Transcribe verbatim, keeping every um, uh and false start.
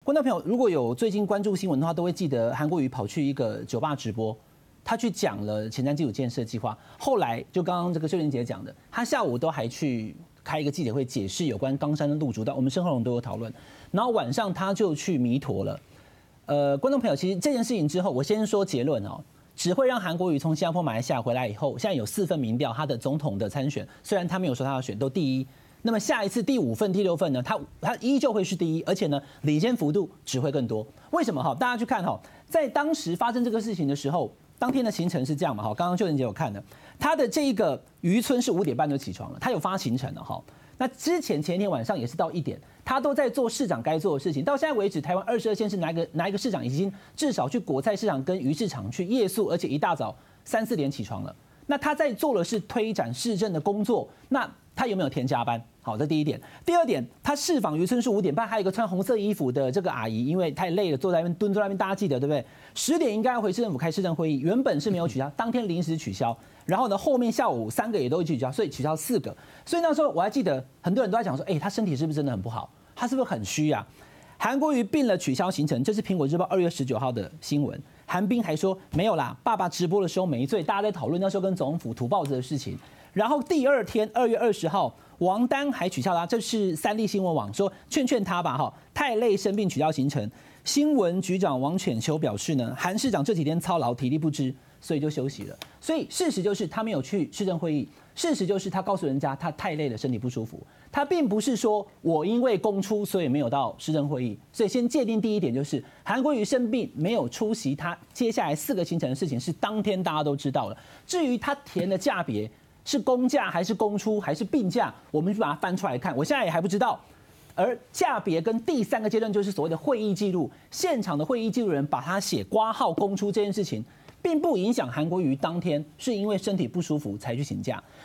观众朋友如果有最近关注新闻的话，都会记得韩国瑜跑去一个酒吧直播，他去讲了前瞻基础建设计划。后来就刚刚这个秀玲姐讲的，他下午都还去开一个记者会，解释有关冈山的路竹道，我们申厚荣都有讨论。然后晚上他就去弥陀了。呃，观众朋友，其实这件事情之后，我先说结论哦。只会让韩国瑜从新加坡、马来西亚回来以后，现在有四份民调，他的总统的参选，虽然他没有说他要选，都第一。那么下一次第五份、第六份呢，他他依旧会是第一，而且呢，领先幅度只会更多。为什么哈？大家去看哈，在当时发生这个事情的时候，当天的行程是这样嘛哈？刚刚秀玲姐有看的，他的这个渔村是五点半就起床了，他有发行程了哈。那之前前一天晚上也是到一点，他都在做市长该做的事情。到现在为止，台湾二十二县市哪一个哪一个市长已经至少去果菜市场跟鱼市场去夜宿，而且一大早三四点起床了。那他在做的是推展市政的工作，那他有没有填加班？好，这第一点。第二点，他视访渔村是五点半，还有一个穿红色衣服的这个阿姨，因为太累了，坐在那边蹲在那边，大家记得对不对？十点应该要回市政府开市政会议，原本是没有取消，当天临时取消。然后呢，后面下午三个也都取消，所以取消四个。所以那时候我还记得，很多人都在讲说，哎、欸，他身体是不是真的很不好？他是不是很虚啊？韩国瑜病了，取消行程，这是苹果日报二月十九号的新闻。韩冰还说没有啦，爸爸直播的时候没醉，大家在讨论那时候跟总统府土包子的事情。然后第二天二月二十号，王丹还取消啦，这是三立新闻网说劝劝他吧，哈，太累生病取消行程。新闻局长王犬秋表示呢，韩市长这几天操劳，体力不支。所以就休息了。所以事实就是他没有去市政会议，事实就是他告诉人家他太累了，身体不舒服。他并不是说我因为公出所以没有到市政会议。所以先界定第一点就是韩国瑜生病没有出席他接下来四个行程的事情是当天大家都知道了。至于他填的价别是公假还是公出还是病假，我们就把它翻出来看，我现在也还不知道。而价别跟第三个阶段就是所谓的会议记录，现场的会议记录人把他写挂号公出这件事情。并不影响韩国瑜当天是因为身体不舒服才去请假。